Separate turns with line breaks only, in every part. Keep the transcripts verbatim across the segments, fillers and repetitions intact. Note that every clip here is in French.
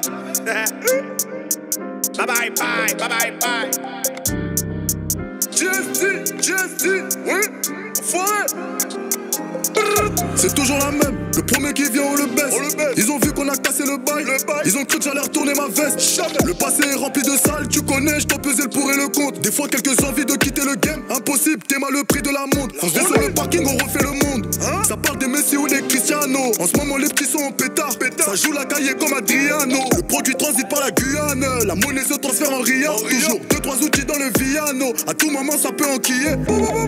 Bye bye bye, bye bye bye.
Just dit, just dit, oui, enfoiré. C'est toujours la même, le premier qui vient on le baisse, on le baisse. Ils ont vu qu'on a cassé le bail, le bail. Ils ont cru que j'allais retourner ma veste. Jamais. Le passé est rempli de salles, tu connais, je t'en pesais le pour et le contre. Des fois quelques envies de quitter le game, impossible, t'es mal le prix de la montre. On se descend le parking, on refait le monde, hein? Ça parle des Messi ou des Cristiano. En ce moment les petits sont en pétard, pétard. Ça joue la cahier comme Adriano. Le produit transite par la Guyane, la monnaie se transfère en Ria. Toujours deux trois outils dans le Viano, à tout moment ça peut enquiller.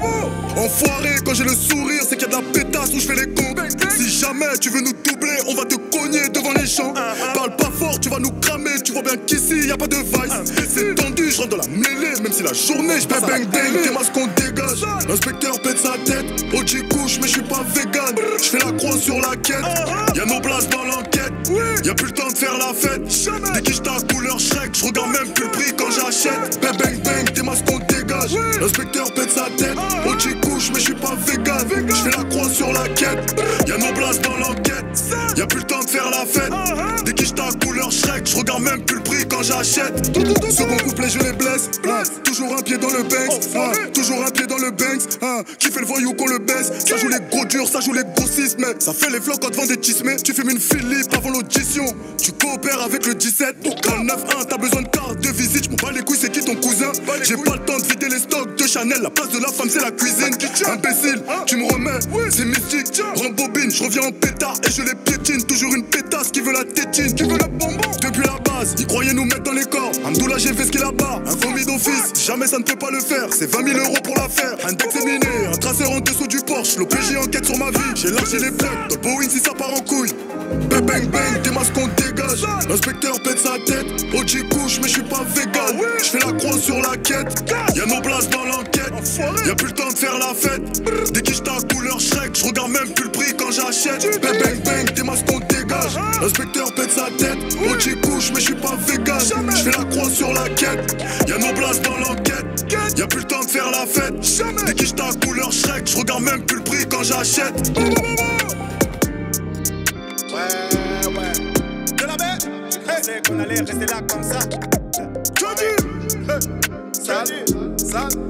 Enfoiré, quand j'ai le sourire, c'est qu'il y a de la pétasse où je fais les comptes. Si jamais tu veux nous doubler, on va te cogner devant les champs. Parle pas fort, tu vas nous cramer. Tu vois bien qu'ici y a pas de vice. C'est tendu, je rentre dans la mêlée. Même si la journée je bang bang bang, tes masques on dégage. L'inspecteur pète sa tête, O G couche mais je suis pas vegan. Je fais la croix sur la quête, y'a nos places dans l'enquête. Y'a plus le temps de faire la fête. Déguise ta couleur Shrek, je regarde même plus le prix quand j'achète. Bang bang bang, tes masques on dégage. L'inspecteur pète sa tête, O G couche mais je suis pas vegan. Je fais la croix sur la quête, y'a nos places dans l'enquête. Y'a plus le temps de faire la fête. Déguise ta couleur Shrek, je regarde même plus le prix quand j'achète. Second couplet je les blesse, hein. Toujours un pied dans le Banks, hein. Toujours un pied dans le Banks, hein. Qui fait le voyou qu'on le baisse. Ça joue les gros durs, ça joue les grossistes, mais ça fait les flocs quand te vend des tismés. Tu fumes une Philippe avant l'audition, tu coopères avec le dix-sept. Dans le neuf un, t'as besoin de carte de visite. J'm'en bats les couilles, c'est qui ton cousin? J'ai pas le temps de vider les stocks de Chanel. La place de la femme c'est la cuisine. Imbécile, tu me remets, c'est mystique. Rembobine, je reviens en pétard et je les piétine. Toujours une pétasse qui veut la tétine, qui veut la bonbon. Depuis la base, ils croyaient nous mettre dans les corps. Amdoula j'ai fait ce qu'il a bas, un vomi d'office. Jamais ça ne peut pas le faire, c'est vingt mille euros pour l'affaire. Index est miné, un traceur en dessous du Porsche. L'O P J enquête sur ma vie, j'ai lâché les plugs. Dans le Boeing si ça part en couille. Bang bang bang, tes masques on dégage. L'inspecteur pète sa tête, O G couche mais je suis pas vegan. Je fais la croix sur la quête, y'a nos places dans l'enquête. Y'a plus le temps de faire la fête. Déguise ta couleur Shrek, je regarde même plus le prix quand j'achète. Bang bang bang, tes masques on dégage. L'inspecteur pète sa tête, O G couche mais je suis pas vegan. Je fais la croix sur la quête, y'a nos places dans l'enquête. Y'a plus le temps de faire la fête. Déguise ta couleur Shrek, je regarde même plus le prix quand j'achète.
Ouais, ouais. De la baie, hey. C'est qu'on allait rester là comme ça.
Salut,
hey. Salut, salut.